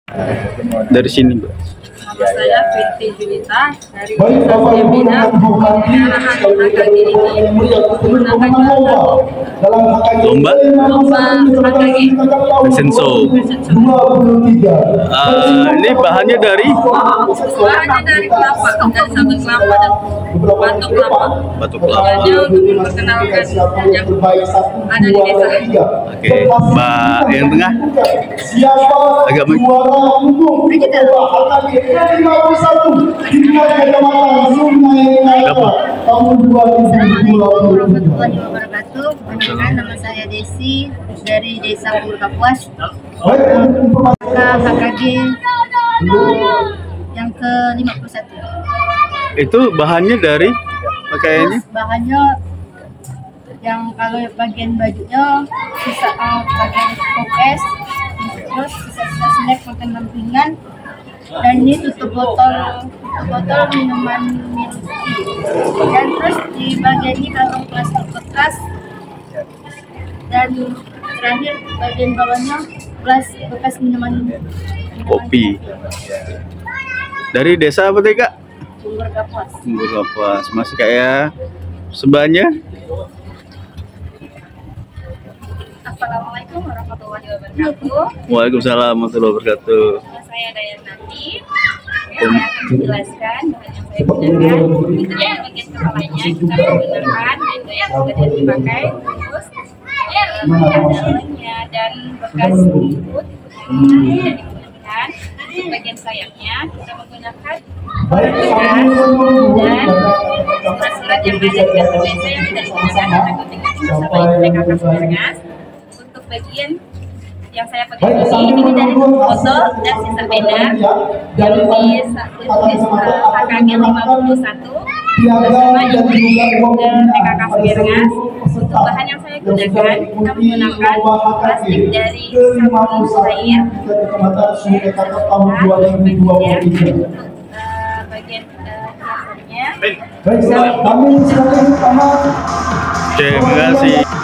Dari sini, Mbak. Nama saya Fitri Junita dari Desa Siamina. Arahan AKG ini menggunakan Lomba AKG. fashion show. Ini bahannya dari Bahannya dari kelapa, dari sambal kelapa dan batok kelapa. batu kelapa. Tujuannya untuk memperkenalkan yang ada di desa. Oke, Mbak yang tengah agak Assalamualaikum warahmatullahi wabarakatuh. Perkenalkan, nama saya Desi dari Desa Kapuas. HKG yang ke-51. itu bahannya dari pakaiannya. Bahannya yang kalau bagian bajunya sisa bagian kokes, terus sisa-sisa snack makan sampingan, dan ini tutup botol minuman milk tea. Dan terus di bagian ini kantong plastik bekas, dan terakhir bagian bawahnya bekas minuman Kopi. Dari desa apa tadi, Kak? Sumber Kapuas. Sumber Kapuas. Masih kayak sebanya. Assalamualaikum warahmatullahi wabarakatuh. Waalaikumsalam warahmatullahi wabarakatuh. Nama saya Dayanati. Saya akan menjelaskan bahan yang saya gunakan. Itu ya bagian kepalanya kita menggunakan itu yang sudah dipakai, terus dalamnya dan bekas rambut yang tidak digunakan. Untuk bagian sayapnya kita menggunakan dan surat-surat yang ada di kantor desa yang tidak digunakan kita gunting bersama ibu PKK Semarngas. Untuk bagian yang saya pegang ini dari foto dan sisa pena yang ditulis HKG 51 bersama ibu PKK Semarngas. Untuk bahan yang saya gunakan, kita menggunakan plastik dari sabun cair bagian hiasannya. Terima kasih.